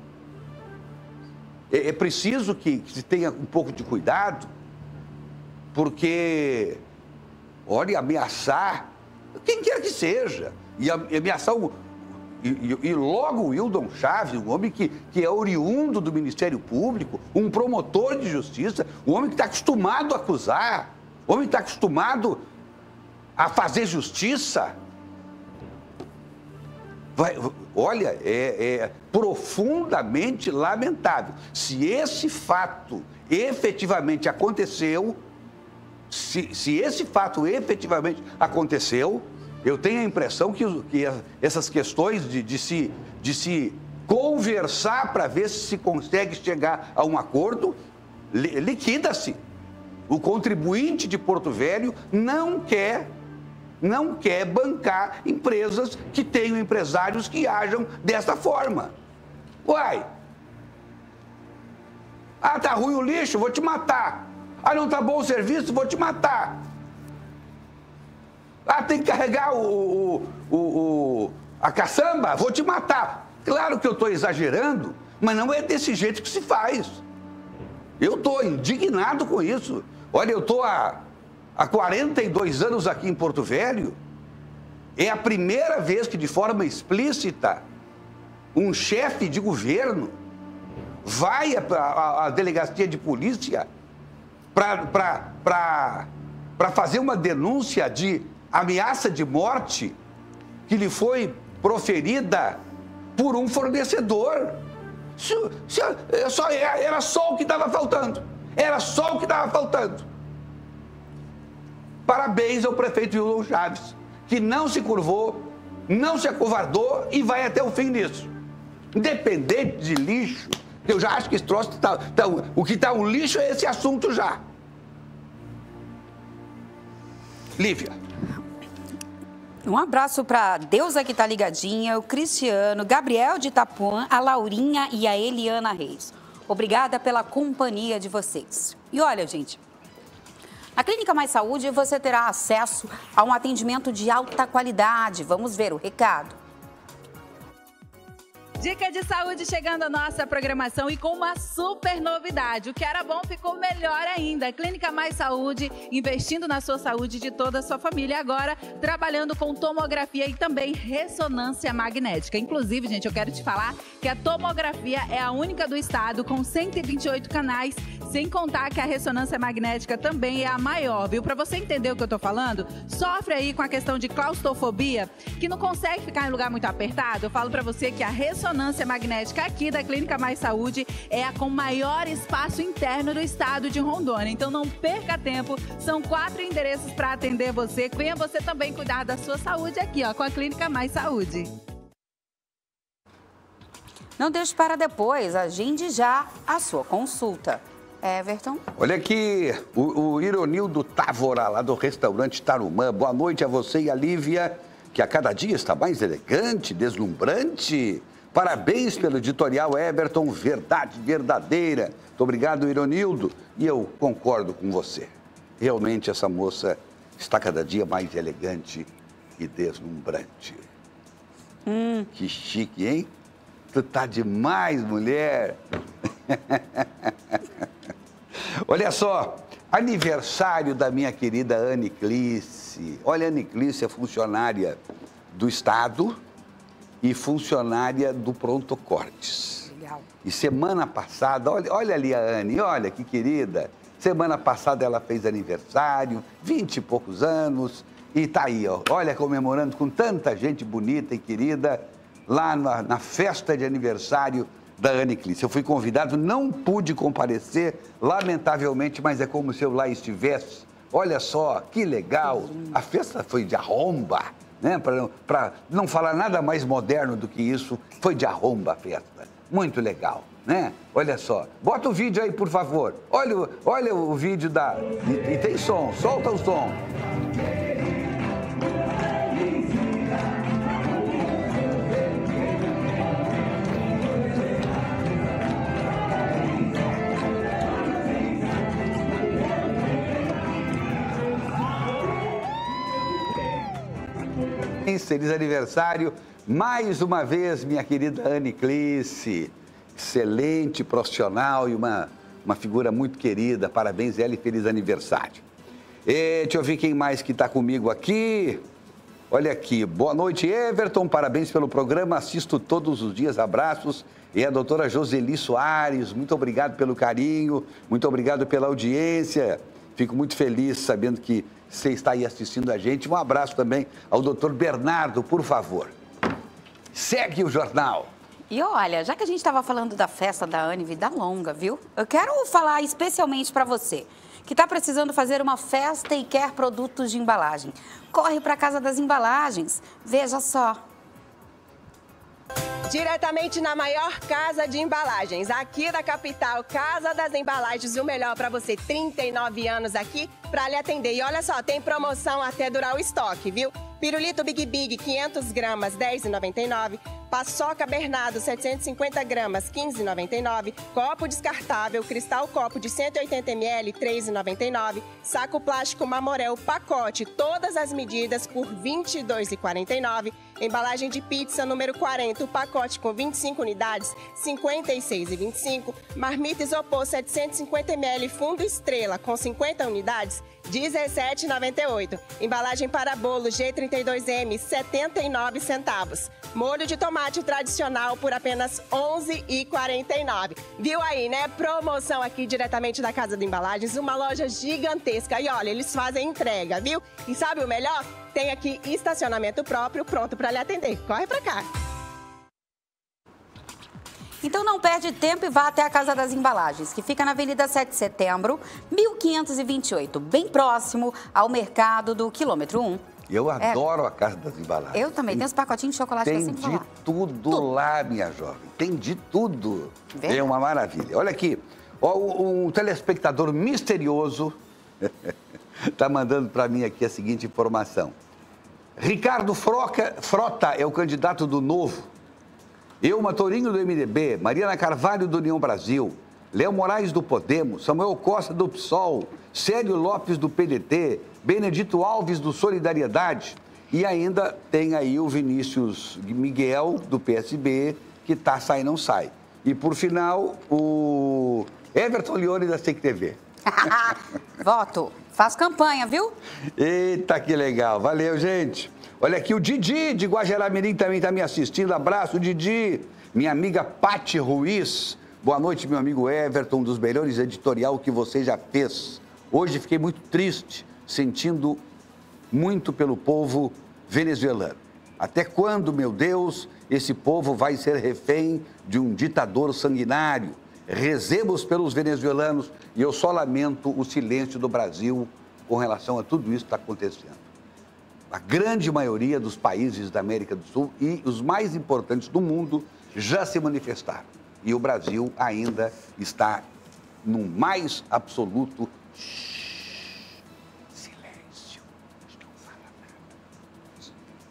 É preciso que se tenha um pouco de cuidado, porque, olha, ameaçar quem quer que seja, e ameaçar e logo o Hildon Chaves, um homem que é oriundo do Ministério Público, um promotor de justiça, um homem que está acostumado a acusar, um homem que está acostumado a fazer justiça. Olha, é profundamente lamentável. Se esse fato efetivamente aconteceu, se esse fato efetivamente aconteceu, eu tenho a impressão que essas questões de se conversar para ver se consegue chegar a um acordo, liquida-se. O contribuinte de Porto Velho não quer bancar empresas que tenham empresários que ajam dessa forma. Uai! Ah, tá ruim o lixo, vou te matar. Ah, não tá bom o serviço, vou te matar. Ah, tem que carregar a caçamba, vou te matar. Claro que eu estou exagerando, mas não é desse jeito que se faz. Eu estou indignado com isso. Olha, eu estou há 42 anos aqui em Porto Velho. É a primeira vez que, de forma explícita, um chefe de governo vai à delegacia de polícia para fazer uma denúncia de ameaça de morte que lhe foi proferida por um fornecedor. Era só o que estava faltando. Era só o que estava faltando. Parabéns ao prefeito Hildon Chaves, que não se curvou, não se acovardou e vai até o fim nisso. Independente de lixo, eu já acho que esse troço o que está um lixo é esse assunto já. Lívia. Um abraço para a Deusa que está ligadinha, o Cristiano, Gabriel de Itapuã, a Laurinha e a Eliana Reis. Obrigada pela companhia de vocês. E olha, gente, na Clínica Mais Saúde você terá acesso a um atendimento de alta qualidade. Vamos ver o recado. Dica de saúde chegando à nossa programação e com uma super novidade. O que era bom ficou melhor ainda. Clínica Mais Saúde, investindo na sua saúde de toda a sua família. Agora, trabalhando com tomografia e também ressonância magnética. Inclusive, gente, eu quero te falar que a tomografia é a única do estado com 128 canais, sem contar que a ressonância magnética também é a maior, viu? Para você entender o que eu tô falando, sofre aí com a questão de claustrofobia, que não consegue ficar em lugar muito apertado. Eu falo para você que a ressonância magnética aqui da Clínica Mais Saúde é a com maior espaço interno do estado de Rondônia. Então não perca tempo, são 4 endereços para atender você. Venha você também cuidar da sua saúde aqui, ó, com a Clínica Mais Saúde. Não deixe para depois, agende já a sua consulta. Everton? Olha aqui, o Ironildo Távora, lá do restaurante Tarumã. Boa noite a você e a Lívia, que a cada dia está mais elegante, deslumbrante. Parabéns pelo editorial, Everton, verdade verdadeira. Muito obrigado, Ironildo. E eu concordo com você. Realmente essa moça está cada dia mais elegante e deslumbrante. Que chique, hein? Tu tá demais, mulher. Olha só, aniversário da minha querida Aniclice. Olha, a Aniclice é funcionária do Estado e funcionária do Pronto Cortes. Legal. E semana passada, olha ali a Anne, olha que querida. Semana passada ela fez aniversário, 20 e poucos anos, e tá aí, ó, olha, comemorando com tanta gente bonita e querida lá na festa de aniversário da Aniclice. Eu fui convidado, não pude comparecer, lamentavelmente, mas é como se eu lá estivesse. Olha só, que legal. A festa foi de arromba, né? Para não falar nada mais moderno do que isso, foi de arromba a festa. Muito legal, né? Olha só. Bota o vídeo aí, por favor. Olha o vídeo da... E tem som, solta o som. Feliz aniversário, mais uma vez, minha querida Aniclice. Excelente profissional e uma figura muito querida. Parabéns, ela, e feliz aniversário. Deixa eu ver quem mais que está comigo aqui. Olha aqui, boa noite, Everton. Parabéns pelo programa, assisto todos os dias, abraços. E a doutora Joseli Soares, muito obrigado pelo carinho, muito obrigado pela audiência. Fico muito feliz sabendo que você está aí assistindo a gente. Um abraço também ao doutor Bernardo, por favor. Segue o jornal. E olha, já que a gente estava falando da festa da Anne Vida Longa, viu? Eu quero falar especialmente para você que está precisando fazer uma festa e quer produtos de embalagem. Corre para a Casa das Embalagens. Veja só. Diretamente na maior casa de embalagens, aqui da capital, Casa das Embalagens, o melhor para você, 39 anos aqui para lhe atender. E olha só, tem promoção até durar o estoque, viu? Pirulito Big Big, 500 gramas, R$10,99. Paçoca Bernardo, 750 gramas, R$15,99. Copo descartável, Cristal Copo de 180 ml, R$3,99. Saco plástico Mamorel, pacote, todas as medidas por R$22,49. Embalagem de pizza número 40, o pacote com 25 unidades, R$56,25. Marmita isopor 750 ml, fundo estrela, com 50 unidades, R$17,98. Embalagem para bolo G32M, 79 centavos. Molho de tomate tradicional por apenas R$11,49. Viu aí, né? Promoção aqui diretamente da Casa de Embalagens, uma loja gigantesca. E olha, eles fazem entrega, viu? E sabe o melhor? Tem aqui estacionamento próprio, pronto para lhe atender. Corre para cá. Então não perde tempo e vá até a Casa das Embalagens, que fica na Avenida 7 de Setembro, 1528, bem próximo ao mercado do quilômetro 1. Eu adoro a Casa das Embalagens. Eu também. Tem uns pacotinhos de chocolate que eu sempre falo. Tem de tudo lá, minha jovem. Tem de tudo. Verdade. É uma maravilha. Olha aqui, um telespectador misterioso está mandando para mim aqui a seguinte informação. Ricardo Frota é o candidato do Novo. Elma Torinho do MDB, Mariana Carvalho do União Brasil, Léo Moraes do Podemos, Samuel Costa do PSOL, Célio Lopes do PDT, Benedito Alves do Solidariedade e ainda tem aí o Vinícius Miguel do PSB, que tá sai não sai. E por final, o Everton Leone da SEC TV. Voto. Faz campanha, viu? Eita, que legal. Valeu, gente. Olha aqui, o Didi de Guajará-Mirim também está me assistindo. Abraço, Didi. Minha amiga Pati Ruiz. Boa noite, meu amigo Everton, um dos melhores editorial que você já fez. Hoje fiquei muito triste, sentindo muito pelo povo venezuelano. Até quando, meu Deus, esse povo vai ser refém de um ditador sanguinário? Rezemos pelos venezuelanos e eu só lamento o silêncio do Brasil com relação a tudo isso que está acontecendo. A grande maioria dos países da América do Sul e os mais importantes do mundo já se manifestaram. E o Brasil ainda está no mais absoluto silêncio. Não fala nada.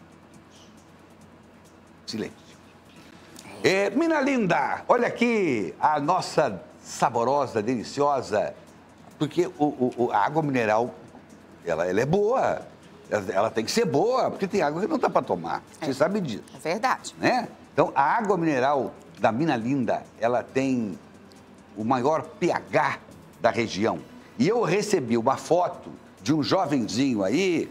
Silêncio. Mina linda, olha aqui a nossa saborosa, deliciosa, porque a água mineral, ela é boa. Ela tem que ser boa, porque tem água que não dá para tomar. Você sabe disso. É verdade. Né? Então, a água mineral da Mina Linda, ela tem o maior pH da região. E eu recebi uma foto de um jovenzinho aí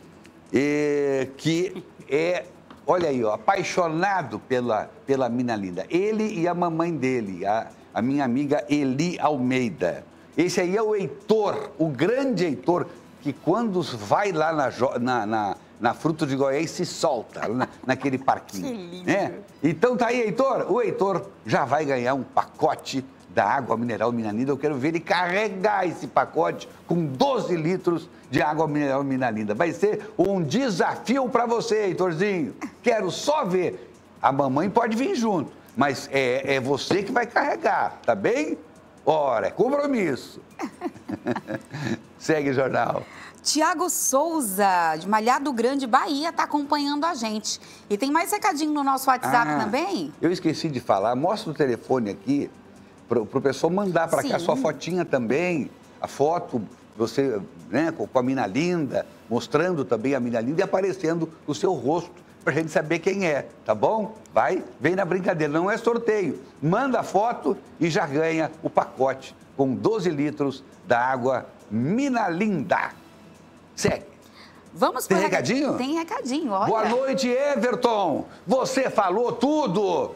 que é, olha aí, ó, apaixonado pela Mina Linda. Ele e a mamãe dele, a minha amiga Eli Almeida. Esse aí é o Heitor, o grande Heitor, que quando vai lá na Frutos de Goiás se solta naquele parquinho. Que lindo. Então tá aí, Heitor. O Heitor já vai ganhar um pacote da água mineral Mina Linda. Eu quero ver ele carregar esse pacote com 12 litros de água mineral Mina Linda. Vai ser um desafio para você, Heitorzinho. Quero só ver. A mamãe pode vir junto, mas é você que vai carregar, tá bem? Ora, é compromisso. Segue o jornal. Tiago Souza, de Malhado Grande, Bahia, está acompanhando a gente. E tem mais recadinho no nosso WhatsApp também? Eu esqueci de falar. Mostra o telefone aqui para o pessoal mandar para cá a sua fotinha também. A foto, você, né, com a Mina Linda, mostrando também a Mina Linda e aparecendo o seu rosto, para a gente saber quem é, tá bom? Vem na brincadeira, não é sorteio. Manda a foto e já ganha o pacote com 12 litros da água Mina Linda. Segue. Vamos Tem recadinho? Tem recadinho, olha. Boa noite, Everton. Você falou tudo.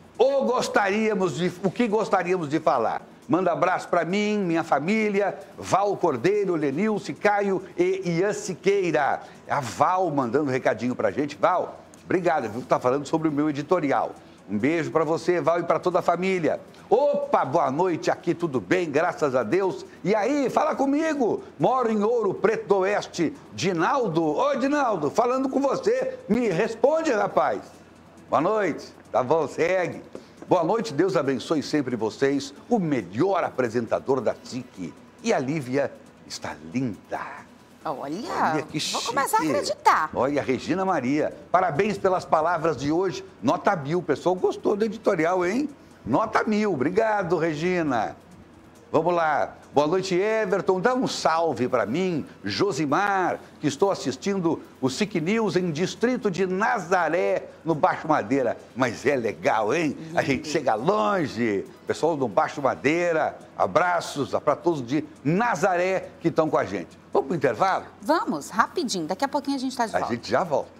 O que gostaríamos de falar? Manda abraço para mim, minha família, Val Cordeiro, Lenilce, Caio e Ian Siqueira. A Val mandando um recadinho para a gente. Val, Obrigado, viu? Está falando sobre o meu editorial. Um beijo para você, Val, e para toda a família. Opa, boa noite, aqui tudo bem, graças a Deus. E aí, fala comigo. Moro em Ouro Preto do Oeste. Dinaldo, ô Dinaldo, falando com você. Me responde, rapaz. Boa noite, tá bom, segue. Boa noite, Deus abençoe sempre vocês. O melhor apresentador da SIC. E a Lívia está linda. Olha que chique. Vou começar a acreditar. Olha, Regina Maria, parabéns pelas palavras de hoje. Nota 1000, o pessoal gostou do editorial, hein? Nota 1000, obrigado, Regina. Vamos lá. Boa noite, Everton. Dá um salve para mim, Josimar, que estou assistindo o SIC News em Distrito de Nazaré, no Baixo Madeira. Mas é legal, hein? A gente chega longe. Pessoal do Baixo Madeira, abraços para todos de Nazaré que estão com a gente. Vamos para o intervalo? Vamos, rapidinho. Daqui a pouquinho a gente está de volta. A gente já volta.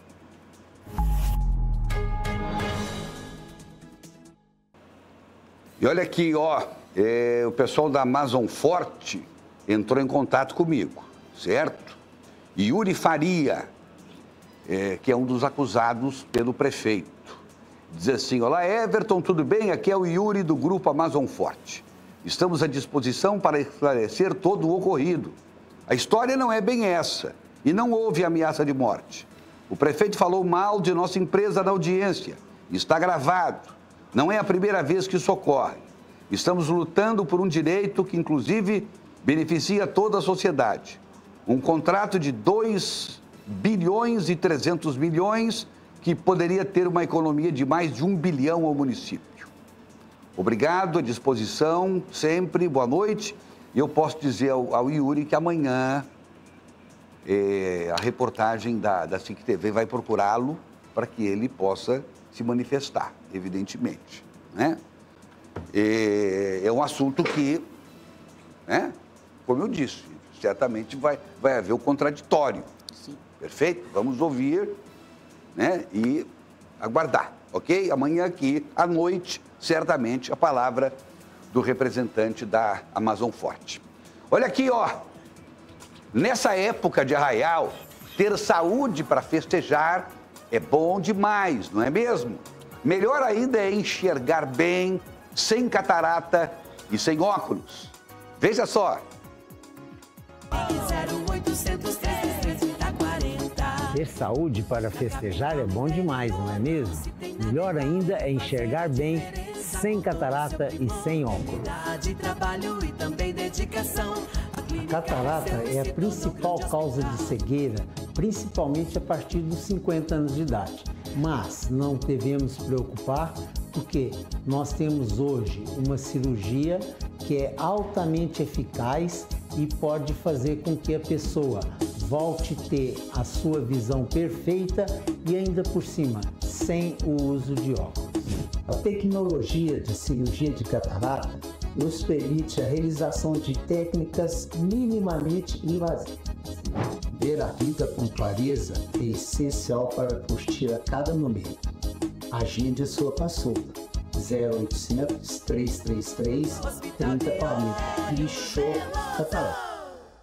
E olha aqui, ó. O pessoal da Amazon Forte entrou em contato comigo, certo? Yuri Faria, que é um dos acusados pelo prefeito. Diz assim: olá, Everton, tudo bem? Aqui é o Yuri do Grupo Amazon Forte. Estamos à disposição para esclarecer todo o ocorrido. A história não é bem essa e não houve ameaça de morte. O prefeito falou mal de nossa empresa na audiência. Está gravado. Não é a primeira vez que isso ocorre. Estamos lutando por um direito que, inclusive, beneficia toda a sociedade. Um contrato de 2 bilhões e 300 milhões que poderia ter uma economia de mais de 1 bilhão ao município. Obrigado, à disposição, sempre, boa noite. E eu posso dizer ao Yuri que amanhã a reportagem da SIC TV vai procurá-lo para que ele possa se manifestar, evidentemente, né? É um assunto que, né, como eu disse, certamente vai haver o contraditório. Sim. Perfeito? Vamos ouvir, né, e aguardar, ok? Amanhã aqui, à noite, certamente, a palavra do representante da Amazon Forte. Olha aqui, ó. Nessa época de arraial, ter saúde para festejar é bom demais, não é mesmo? Melhor ainda é enxergar bem, sem catarata e sem óculos. Veja só. Ter saúde para festejar é bom demais, não é mesmo? Melhor ainda é enxergar bem, sem catarata e sem óculos. A catarata é a principal causa de cegueira, principalmente a partir dos 50 anos de idade. Mas não devemos preocupar, porque nós temos hoje uma cirurgia que é altamente eficaz e pode fazer com que a pessoa volte a ter a sua visão perfeita e ainda por cima, sem o uso de óculos. A tecnologia de cirurgia de catarata nos permite a realização de técnicas minimamente invasivas. Ver a vida com clareza é essencial para curtir a cada momento. Agende sua consulta. 0800 333 3040. E show catarata.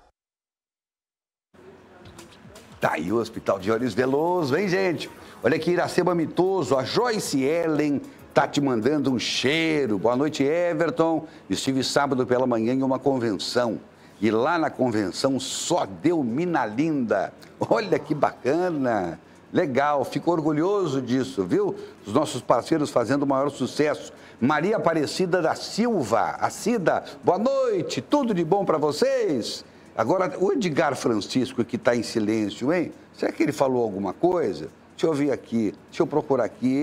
Tá aí o Hospital de Olhos Veloso, hein, gente? Olha aqui, Iracema Mitoso, a Joyce Ellen tá te mandando um cheiro. Boa noite, Everton. Estive sábado pela manhã em uma convenção. E lá na convenção só deu mina linda. Olha que bacana. Legal, fico orgulhoso disso, viu? Os nossos parceiros fazendo o maior sucesso. Maria Aparecida da Silva, a Cida, boa noite, tudo de bom para vocês? Agora, o Edgar Francisco, que está em silêncio, hein? Será que ele falou alguma coisa? Deixa eu ver aqui, deixa eu procurar aqui,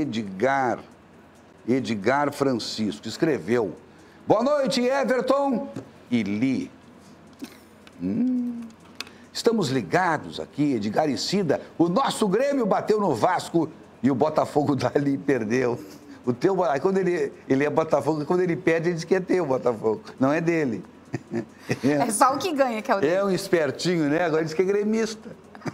Edgar Francisco, escreveu. Boa noite, Everton e Li. Estamos ligados aqui, Edgar e Cida. O nosso Grêmio bateu no Vasco e o Botafogo dali perdeu. O teu, quando ele é Botafogo, quando ele perde, ele diz que é teu Botafogo, não é dele. É só o que ganha que é o dele. É um espertinho, né? Agora diz que é gremista.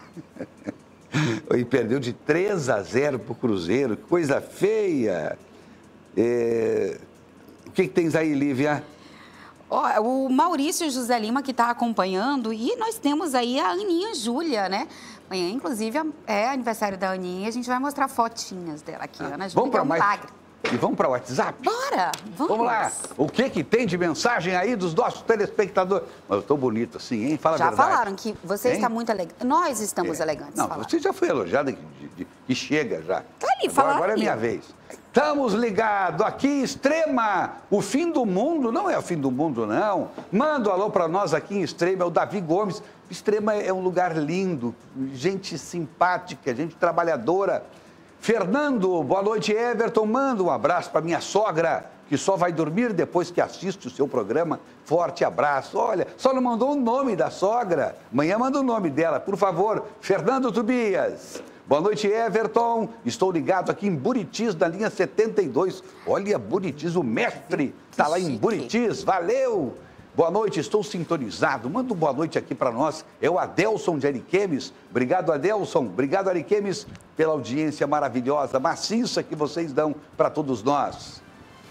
E perdeu de 3-0 pro Cruzeiro, que coisa feia. O que tens aí, Lívia? Ó, o Maurício José Lima que está acompanhando e nós temos aí a Aninha Júlia, né? Amanhã, inclusive, é aniversário da Aninha e a gente vai mostrar fotinhas dela aqui. Ana Júlia, vamos para mais... milagre. E vamos para o WhatsApp? Bora, vamos lá. O que tem de mensagem aí dos nossos telespectadores? Mas eu tô bonito assim, hein? Fala a verdade. Já falaram que você está muito elegante. Nós estamos elegantes. Não, você já foi elogiada que chega já. Tá ali, falaram. Agora é minha vez. Estamos ligados aqui, Extrema. O fim do mundo não é o fim do mundo, não. Manda um alô para nós aqui em Extrema, é o Davi Gomes. Extrema é um lugar lindo, gente simpática, gente trabalhadora. Fernando, boa noite, Everton. Manda um abraço para minha sogra, que só vai dormir depois que assiste o seu programa. Forte abraço. Olha, só não mandou o nome da sogra. Amanhã manda o nome dela, por favor. Fernando Tobias. Boa noite, Everton. Estou ligado aqui em Buritis, na linha 72. Olha, Buritis, o mestre está lá em Buritis. Valeu! Boa noite, estou sintonizado. Manda uma boa noite aqui para nós. É o Adelson de Ariquemes. Obrigado, Adelson. Obrigado, Ariquemes, pela audiência maciça que vocês dão para todos nós.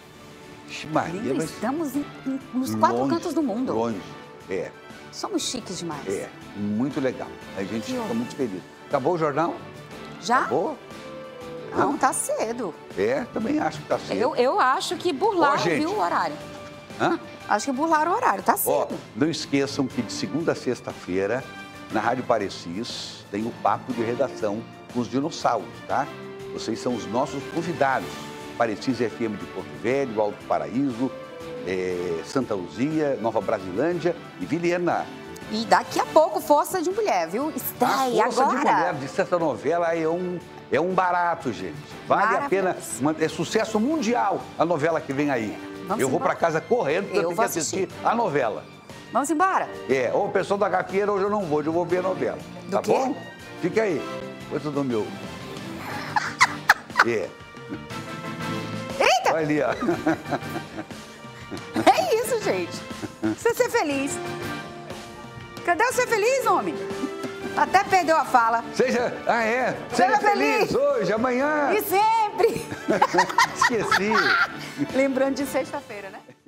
Maria, mas... Estamos nos quatro cantos do mundo. Longe, é. Somos chiques demais. É, muito legal. A gente fica muito feliz. Acabou o jornal? Já? Acabou? Não, tá cedo. É, também acho que tá cedo. Eu acho que burlaram, viu, o horário. Hã? Acho que burlaram o horário, tá cedo. Ó, não esqueçam que de segunda a sexta-feira, na Rádio Parecis, tem o Papo de Redação com os dinossauros, tá? Vocês são os nossos convidados. Parecis FM de Porto Velho, Alto Paraíso, Santa Luzia, Nova Brasilândia e Vilhena. E daqui a pouco, Força de Mulher, viu? Estreia agora. Força de Mulher, de essa novela é um barato, gente. Vale a pena. É sucesso mundial a novela que vem aí. Eu vou para casa correndo porque eu tenho que assistir a novela. Vamos embora? O pessoal da gafieira hoje eu não vou, hoje eu vou ver a novela. Do quê? Bom? Fica aí. Coisa do meu. Eita! Olha ali, ó. É isso, gente. Você ser feliz. Cadê o ser feliz, homem? Até perdeu a fala. Seja feliz hoje, amanhã. E sempre. Esqueci. Lembrando de sexta-feira, né?